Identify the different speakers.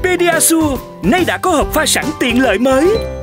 Speaker 1: Pediasure nay đã có hộp pha sẵn tiện lợi mới.